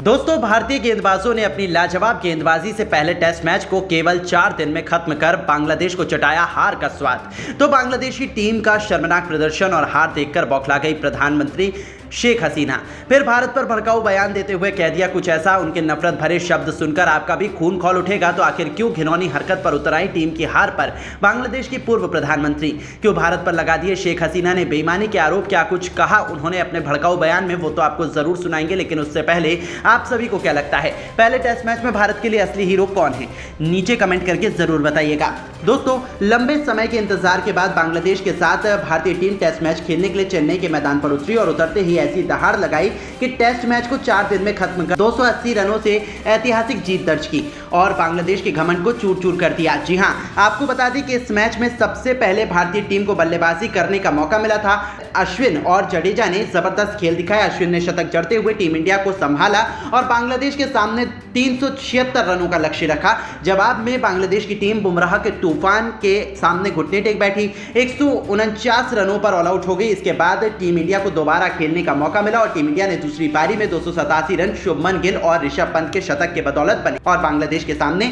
दोस्तों, भारतीय गेंदबाजों ने अपनी लाजवाब गेंदबाजी से पहले टेस्ट मैच को केवल 4 दिन में खत्म कर बांग्लादेश को चटाया हार का स्वाद। तो बांग्लादेशी टीम का शर्मनाक प्रदर्शन और हार देखकर बौखला गई प्रधानमंत्री शेख हसीना। फिर भारत पर भड़काऊ बयान देते हुए कह दिया कुछ ऐसा, उनके नफरत भरे शब्द सुनकर आपका भी खून खौल उठेगा। तो आखिर क्यों घिनौनी हरकत पर उतर आई टीम की हार पर बांग्लादेश की पूर्व प्रधानमंत्री? क्यों भारत पर लगा दिए शेख हसीना ने बेईमानी के आरोप? क्या कुछ कहा उन्होंने अपने भड़काऊ बयान में? वो तो आपको जरूर सुनाएंगे, लेकिन उससे पहले आप सभी को क्या लगता है, पहले टेस्ट मैच में भारत के लिए असली हीरो कौन है? नीचे कमेंट करके जरूर बताइएगा। दोस्तों, लंबे समय के इंतजार के बाद बांग्लादेश के साथ भारतीय टीम टेस्ट मैच खेलने के लिए चेन्नई के मैदान पर उतरी और उतरते ही ऐसी दहाड़ लगाई कि टेस्ट मैच को 4 दिन में खत्म कर 280 रनों से ऐतिहासिक जीत दर्ज की और बांग्लादेश के घमंड को चूर चूर कर दिया। जी हां, आपको बता दें कि इस मैच में सबसे पहले भारतीय टीम को बल्लेबाजी करने का मौका मिला था। अश्विन और जडेजा ने जबरदस्त खेल दिखाया। अश्विन ने शतक जड़ते हुए टीम इंडिया को संभाला और बांग्लादेश के सामने 376 रनों का लक्ष्य रखा। जवाब में बांग्लादेश की टीम बुमराह के तूफान के सामने घुटने टेक बैठी, 149 रनों पर ऑल आउट हो गई। इसके बाद टीम इंडिया को दोबारा खेलने का मौका मिला और टीम इंडिया ने दूसरी पारी में 287 रन शुभमन गिल और ऋषभ पंत के शतक के बदौलत बने और बांग्लादेश के सामने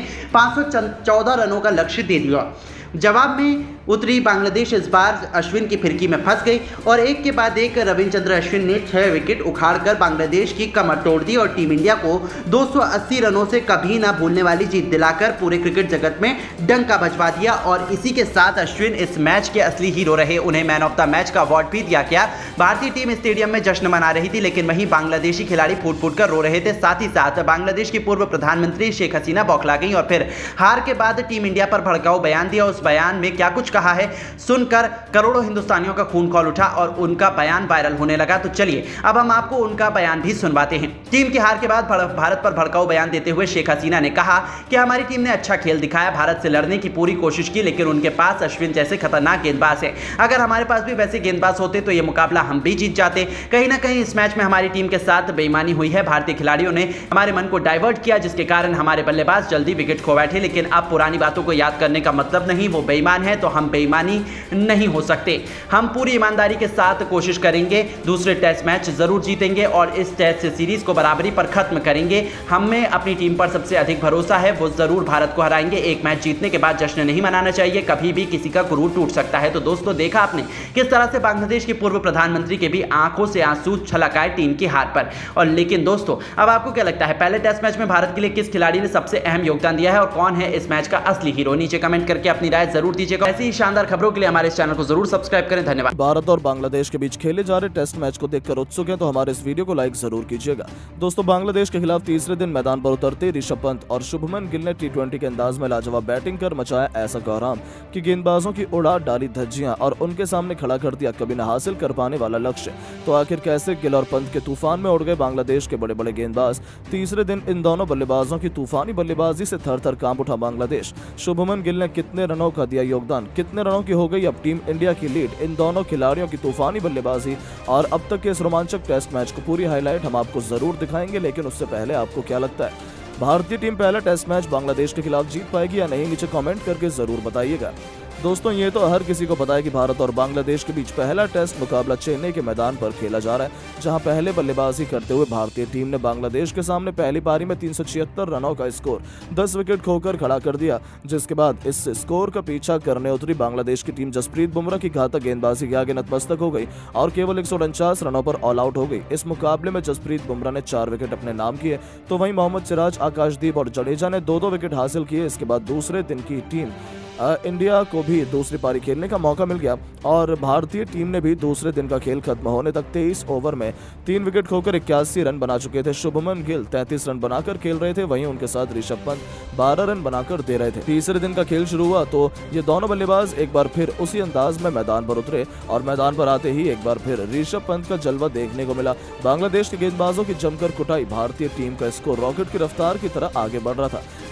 514 रनों का लक्ष्य दे दिया। जवाब में उतरी बांग्लादेश इस बार अश्विन की फिरकी में फंस गई और एक के बाद एक रविचंद्र अश्विन ने 6 विकेट उखाड़कर बांग्लादेश की कमर तोड़ दी और टीम इंडिया को 280 रनों से कभी ना भूलने वाली जीत दिलाकर पूरे क्रिकेट जगत में डंका बजवा दिया। और इसी के साथ अश्विन इस मैच के असली हीरो रहे। उन्हें मैन ऑफ द मैच का अवार्ड भी दिया गया। भारतीय टीम स्टेडियम में जश्न मना रही थी, लेकिन वहीं बांग्लादेशी खिलाड़ी फूट फूट कर रो रहे थे। साथ ही साथ बांग्लादेश की पूर्व प्रधानमंत्री शेख हसीना बौखला गई और फिर हार के बाद टीम इंडिया पर भड़काऊ बयान दिया। उस बयान में क्या कुछ कहा है सुनकर करोड़ों हिंदुस्तानियों का खून खौल उठा और उनका बयान वायरल होने लगा। तो चलिए अब हम आपको उनका बयान भी सुनवाते हैं। टीम की हार के बाद भारत पर भड़काऊ बयान देते हुए शेख हसीना ने कहा कि हमारी टीम ने अच्छा खेल दिखाया, भारत से लड़ने की पूरी कोशिश की, लेकिन उनके पास अश्विन जैसे खतरनाक गेंदबाज है। अगर हमारे पास भी वैसे गेंदबाज होते तो यह मुकाबला हम भी जीत जाते। कहीं ना कहीं इस मैच में हमारी टीम के साथ बेईमानी हुई है। भारतीय खिलाड़ियों ने हमारे मन को डाइवर्ट किया, जिसके कारण हमारे बल्लेबाज जल्दी विकेट खो बैठे। लेकिन अब पुरानी बातों को याद करने का मतलब नहीं, वो बेईमान है तो हम बेईमानी नहीं हो सकते। हम पूरी ईमानदारी के साथ कोशिश करेंगे, दूसरे टेस्ट मैच जरूर जीतेंगे और इस टेस्ट सीरीज को बराबरी पर खत्म करेंगे। हमें अपनी टीम पर सबसे अधिक भरोसा है, वो जरूर भारत को हराएंगे। एक मैच जीतने के बाद जश्न नहीं मनाना चाहिए, कभी भी किसी का गुरूर टूट सकता है। तो दोस्तों, देखा आपने किस तरह से बांग्लादेश के पूर्व प्रधानमंत्री के भी आंखों से आंसू छलक आए टीम की हार पर। और लेकिन दोस्तों, अब आपको क्या लगता है, पहले टेस्ट मैच में भारत के लिए किस खिलाड़ी ने सबसे अहम योगदान दिया है और कौन है इस मैच का असली हीरो? नीचे कमेंट करके अपनी राय जरूर दीजिएगा। ऐसी ही शानदार खबरों के लिए हमारे इस चैनल को जरूर सब्सक्राइब करें। धन्यवाद। भारत और बांग्लादेश के बीच खेले जा रहे टेस्ट मैच को देखकर उत्सुक हैं तो हमारे इस वीडियो को लाइक जरूर कीजिएगा। दोस्तों, बांग्लादेश के खिलाफ तीसरे दिन मैदान पर उतरते ऋषभ पंत और शुभमन गिल ने T20 के अंदाज में लाजवाब बैटिंग कर मचाया ऐसा कोहराम कि गेंदबाजों की उड़ा डाली धज्जियां और उनके सामने खड़ा कर दिया कभी न हासिल कर पाने वाला लक्ष्य। तो आखिर कैसे गिल और पंत के तूफान में उड़ गए बांग्लादेश के बड़े बड़े गेंदबाज? तीसरे दिन इन दोनों बल्लेबाजों की तूफानी बल्लेबाजी से थर थर कांप उठा बांग्लादेश। शुभमन गिल ने कितने रनों का दिया योगदान, कितने रनों की हो गई अब टीम इंडिया की लीड? इन दोनों खिलाड़ियों की तूफानी बल्लेबाजी और अब तक के इस रोमांचक टेस्ट मैच को पूरी हाईलाइट हम आपको जरूर दिखाएंगे। लेकिन उससे पहले आपको क्या लगता है, भारतीय टीम पहला टेस्ट मैच बांग्लादेश के खिलाफ जीत पाएगी या नहीं? नीचे कमेंट करके जरूर बताइएगा। दोस्तों, ये तो हर किसी को पता है कि भारत और बांग्लादेश के बीच पहला टेस्ट मुकाबला चेन्नई के मैदान पर खेला जा रहा है, जहां पहले बल्लेबाजी करते हुए भारतीय टीम ने बांग्लादेश के सामने पहली पारी में 376 रनों का स्कोर 10 विकेट खोकर खड़ा कर दिया। जिसके बाद इस स्कोर का पीछा करने उतरी बांग्लादेश की टीम जसप्रीत बुमराह की घातक गेंदबाजी के आगे नतमस्तक हो गई और केवल 149 रनों पर ऑल आउट हो गई। इस मुकाबले में जसप्रीत बुमराह ने 4 विकेट अपने नाम किए, तो वहीं मोहम्मद सिराज, आकाशदीप और जडेजा ने 2-2 विकेट हासिल किए। इसके बाद दूसरे दिन की टीम इंडिया को भी दूसरी पारी खेलने का मौका मिल गया और भारतीय टीम ने भी दूसरे दिन का खेल खत्म होने तक 23 ओवर में 3 विकेट खोकर 81 रन बना चुके थे। शुभमन गिल 33 रन बनाकर खेल रहे थे, वहीं उनके साथ ऋषभ पंत 12 रन बनाकर दे रहे थे। तीसरे दिन का खेल शुरू हुआ तो ये दोनों बल्लेबाज एक बार फिर उसी अंदाज में मैदान पर उतरे और मैदान पर आते ही एक बार फिर ऋषभ पंत का जलवा देखने को मिला। बांग्लादेश के गेंदबाजों की जमकर कुटाई, भारतीय टीम का स्कोर रॉकेट की रफ्तार की तरह आगे बढ़ रहा था।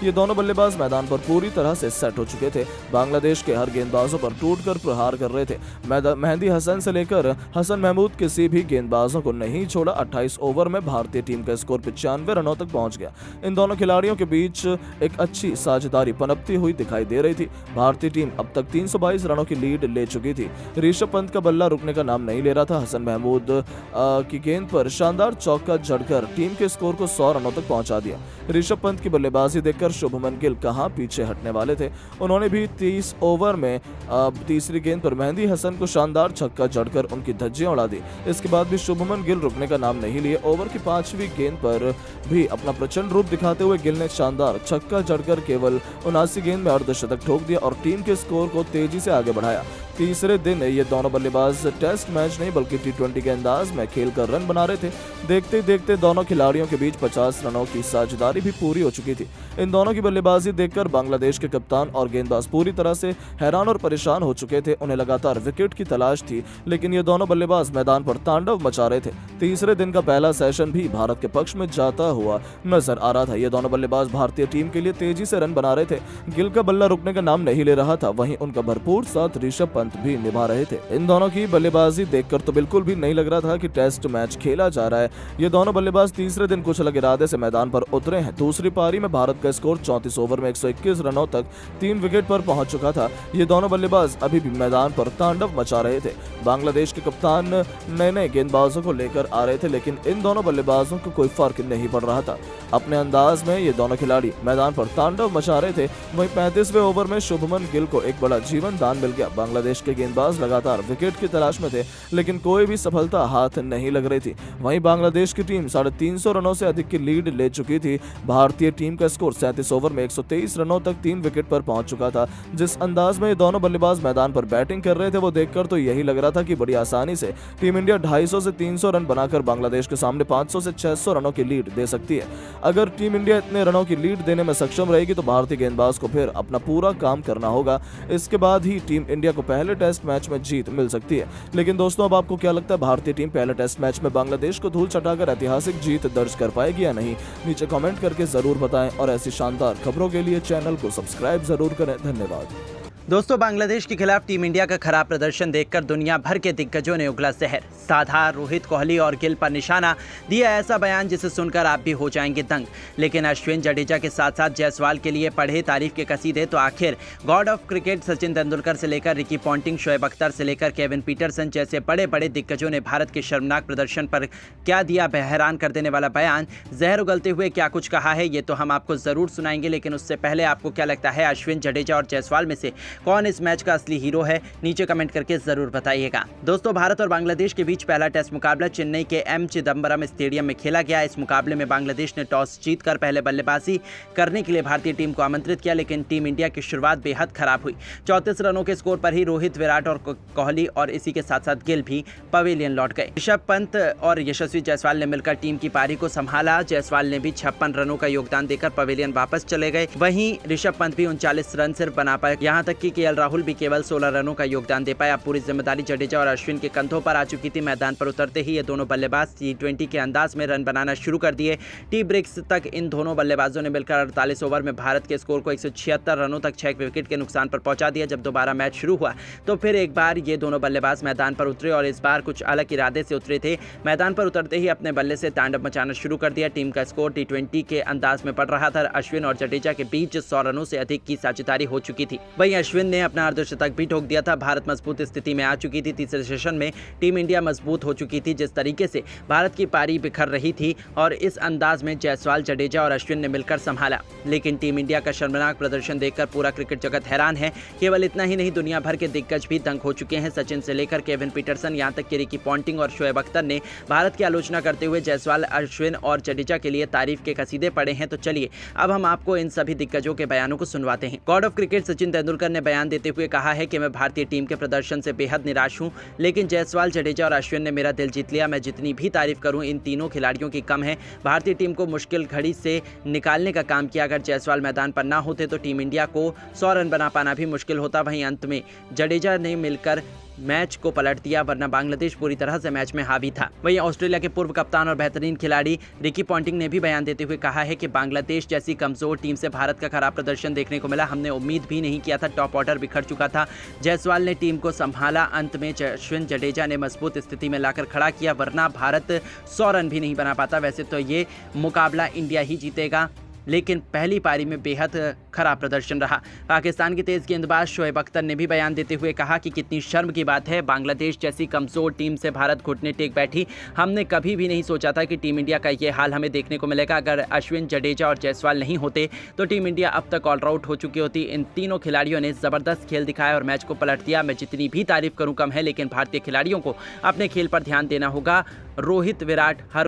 ये दोनों बल्लेबाज मैदान पर पूरी तरह से सेट हो चुके थे। बांग्लादेश के हर गेंदबाजों पर टूटकर प्रहार कर रहे थे। मेहदी हसन से लेकर हसन महमूद किसी भी गेंदबाजों को नहीं छोड़ा। 28 ओवर में भारतीय टीम का स्कोर 95 रनों तक पहुंच गया। इन दोनों खिलाड़ियों के बीच एक अच्छी साझेदारी पनपती हुई दिखाई दे रही थी। भारतीय टीम अब तक 322 रनों की लीड ले चुकी थी। ऋषभ पंत का बल्ला रुकने का नाम नहीं ले रहा था। हसन महमूद की गेंद पर शानदार चौका जड़कर टीम के स्कोर को 100 रनों तक पहुंचा दिया। ऋषभ पंत की बल्लेबाजी देखकर शुभमन गिल कहां पीछे हटने वाले थे। उन्होंने भी 30 ओवर में तीसरी गेंद पर मेहदी हसन को शानदार छक्का जड़कर उनकी धज्जियां उड़ा दी। इसके बाद भी शुभमन गिल रुकने का नाम नहीं लिए। ओवर की 5वीं गेंद पर भी अपना प्रचंड रूप दिखाते हुए गिल ने शानदार छक्का जड़कर केवल 79 गेंद में अर्धशतक ठोक दिया और टीम के स्कोर को तेजी से आगे बढ़ाया। तीसरे दिन ये दोनों बल्लेबाज टेस्ट मैच नहीं बल्कि T20 के अंदाज में खेलकर रन बना रहे थे। देखते ही देखते दोनों खिलाड़ियों के बीच 50 रनों की साझेदारी भी पूरी हो चुकी थी। इन दोनों की बल्लेबाजी देखकर बांग्लादेश के कप्तान और गेंदबाज पूरी तरह से हैरान और परेशान हो चुके थे। उन्हें लगातार विकेट की तलाश थी, लेकिन ये दोनों बल्लेबाज मैदान पर तांडव मचा रहे थे। तीसरे दिन का पहला सेशन भी भारत के पक्ष में जाता हुआ नजर आ रहा था। ये दोनों बल्लेबाज भारतीय टीम के लिए तेजी से रन बना रहे थे। गिल का बल्ला रुकने का नाम नहीं ले रहा था, वहीं उनका भरपूर साथ ऋषभ पंत भी निभा रहे थे। इन दोनों की बल्लेबाजी देखकर तो बिल्कुल भी नहीं लग रहा था कि टेस्ट मैच खेला जा रहा है। ये दोनों बल्लेबाज तीसरे दिन कुछ अलग इरादे से मैदान पर उतरे हैं। दूसरी पारी में भारत का स्कोर 34 ओवर में 121 रनों तक 3 विकेट पर पहुंच चुका था। ये दोनों बल्लेबाज अभी भी मैदान पर तांडव मचा रहे थे। बांग्लादेश के कप्तान नए गेंदबाजों को लेकर आ रहे थे, लेकिन इन दोनों बल्लेबाजों को कोई फर्क नहीं पड़ रहा था। अपने अंदाज में ये दोनों खिलाड़ी मैदान पर तांडव मचा रहे थे। वहीं 35वें ओवर में शुभमन गिल को एक बड़ा जीवन दान मिल गया। बांग्लादेश के गेंदबाज लगातार विकेट की तलाश में थे, लेकिन कोई भी सफलता हाथ नहीं लग रही थी। वहीं बांग्लादेश की टीम 350 रनों से अधिक की लीड ले चुकी थी। भारतीय टीम का स्कोर 37 ओवर में 123 रनों तक 3 विकेट पर पहुंच चुका था। जिस अंदाज में ये दोनों बल्लेबाज मैदान पर बैटिंग कर रहे थे, वो देखकर तो यही लग रहा था कि बड़ी आसानी से टीम इंडिया 250 से 300 रन बनाकर बांग्लादेश के सामने 500 से 600 रनों की लीड दे सकती है। अगर टीम इंडिया इतने रनों की लीड देने में सक्षम रहेगी तो भारतीय गेंदबाज को फिर अपना पूरा काम करना होगा। इसके बाद ही टीम इंडिया को पहले टेस्ट मैच में जीत मिल सकती है। लेकिन दोस्तों, अब आपको क्या लगता है, भारतीय टीम पहले टेस्ट मैच में बांग्लादेश को धूल चटाकर ऐतिहासिक जीत दर्ज कर पाएगी या नहीं? नीचे कमेंट करके जरूर बताएं और ऐसी शानदार खबरों के लिए चैनल को सब्सक्राइब जरूर करें। धन्यवाद। दोस्तों, बांग्लादेश के खिलाफ टीम इंडिया का खराब प्रदर्शन देखकर दुनिया भर के दिग्गजों ने उगला जहर साधा। रोहित, कोहली और गिल पर निशाना दिया ऐसा बयान जिसे सुनकर आप भी हो जाएंगे दंग। लेकिन अश्विन, जडेजा के साथ साथ जायसवाल के लिए पढ़े तारीफ के कसीदे तो आखिर God of cricket Sachin Tendulkar से लेकर रिकी पॉन्टिंग, शोएब अख्तर से लेकर केविन पीटरसन जैसे बड़े बड़े दिग्गजों ने भारत के शर्मनाक प्रदर्शन पर क्या दिया हैरान कर देने वाला बयान। जहर उगलते हुए क्या कुछ कहा है ये तो हम आपको जरूर सुनाएंगे, लेकिन उससे पहले आपको क्या लगता है, अश्विन, जडेजा और जायसवाल में से कौन इस मैच का असली हीरो है? नीचे कमेंट करके जरूर बताइएगा। दोस्तों, भारत और बांग्लादेश के बीच पहला टेस्ट मुकाबला चेन्नई के एम चिदम्बरम स्टेडियम में खेला गया। इस मुकाबले में बांग्लादेश ने टॉस जीतकर पहले बल्लेबाजी करने के लिए भारतीय टीम को आमंत्रित किया, लेकिन टीम इंडिया की शुरुआत बेहद खराब हुई। 34 रनों के स्कोर पर ही रोहित, विराट और कोहली और इसी के साथ साथ गिल भी पवेलियन लौट गए। ऋषभ पंत और यशस्वी जायसवाल ने मिलकर टीम की पारी को संभाला। जायसवाल ने भी 56 रनों का योगदान देकर पवेलियन वापस चले गए। वहीं ऋषभ पंत भी 39 रन सिर्फ बना पाए। यहाँ तक कि केएल राहुल भी केवल 16 रनों का योगदान दे पाया। पूरी जिम्मेदारी जडेजा और अश्विन के कंधों पर आ चुकी थी। मैदान पर उतरते ही ये दोनों बल्लेबाज T20 के अंदाज में रन बनाना शुरू कर दिए। टी ब्रेक्स तक इन दोनों बल्लेबाजों ने मिलकर 48 ओवर में भारत के स्कोर को 176 रनों तक 6 विकेट के नुकसान पर पहुंचा दिया। जब दोबारा मैच शुरू हुआ तो फिर एक बार ये दोनों बल्लेबाज मैदान पर उतरे और इस बार कुछ अलग इरादे से उतरे थे। मैदान पर उतरते ही अपने बल्ले से तांडव मचाना शुरू कर दिया। टीम का स्कोर T20 के अंदाज में पड़ रहा था। अश्विन और जडेजा के बीच 100 रनों से अधिक की साझेदारी हो चुकी थी। वहीं अश्विन ने अपना अर्धशतक भी ठोक दिया था। भारत मजबूत स्थिति में आ चुकी थी। तीसरे सेशन में टीम इंडिया मजबूत हो चुकी थी। जिस तरीके से भारत की पारी बिखर रही थी और इस अंदाज में जायसवाल, जडेजा और अश्विन ने मिलकर संभाला। लेकिन टीम इंडिया का शर्मनाक प्रदर्शन देखकर पूरा क्रिकेट जगत हैरान है। केवल इतना ही नहीं, दुनिया भर के दिग्गज भी दंग हो चुके हैं। सचिन से लेकर केविन पीटरसन, यहां तक कि रिकी पॉन्टिंग और शोएब अख्तर ने भारत की आलोचना करते हुए जायसवाल, अश्विन और जडेजा के लिए तारीफ के कसीदे पड़े हैं। तो चलिए अब हम आपको इन सभी दिग्गजों के बयानों को सुनवाते हैं। God of cricket Sachin Tendulkar ने बयान देते हुए कहा है कि मैं भारतीय टीम के प्रदर्शन से बेहद निराश हूं, लेकिन जायसवाल, जडेजा और अश्विन ने मेरा दिल जीत लिया। मैं जितनी भी तारीफ करूं इन तीनों खिलाड़ियों की कम है। भारतीय टीम को मुश्किल घड़ी से निकालने का काम किया। अगर जायसवाल मैदान पर ना होते तो टीम इंडिया को 100 रन बना पाना भी मुश्किल होता। वहीं अंत में जडेजा ने मिलकर मैच को पलट दिया, वरना बांग्लादेश पूरी तरह से मैच में हावी था। वहीं ऑस्ट्रेलिया के पूर्व कप्तान और बेहतरीन खिलाड़ी रिकी पॉन्टिंग ने भी बयान देते हुए कहा है कि बांग्लादेश जैसी कमजोर टीम से भारत का खराब प्रदर्शन देखने को मिला। हमने उम्मीद भी नहीं किया था, टॉप ऑर्डर बिखर चुका था। जायसवाल ने टीम को संभाला, अंत में अश्विन जडेजा ने मजबूत स्थिति में लाकर खड़ा किया, वरना भारत 100 रन भी नहीं बना पाता। वैसे तो ये मुकाबला इंडिया ही जीतेगा, लेकिन पहली पारी में बेहद खराब प्रदर्शन रहा। पाकिस्तान के तेज गेंदबाज शोएब अख्तर ने भी बयान देते हुए कहा कि कितनी शर्म की बात है, बांग्लादेश जैसी कमजोर टीम से भारत घुटने टेक बैठी। हमने कभी भी नहीं सोचा था कि टीम इंडिया का ये हाल हमें देखने को मिलेगा। अगर अश्विन, जडेजा और जायसवाल नहीं होते तो टीम इंडिया अब तक ऑल आउट हो चुकी होती। इन तीनों खिलाड़ियों ने जबरदस्त खेल दिखाया और मैच को पलट दिया। मैं जितनी भी तारीफ करूं कम है, लेकिन भारतीय खिलाड़ियों को अपने खेल पर ध्यान देना होगा। रोहित, विराट, हर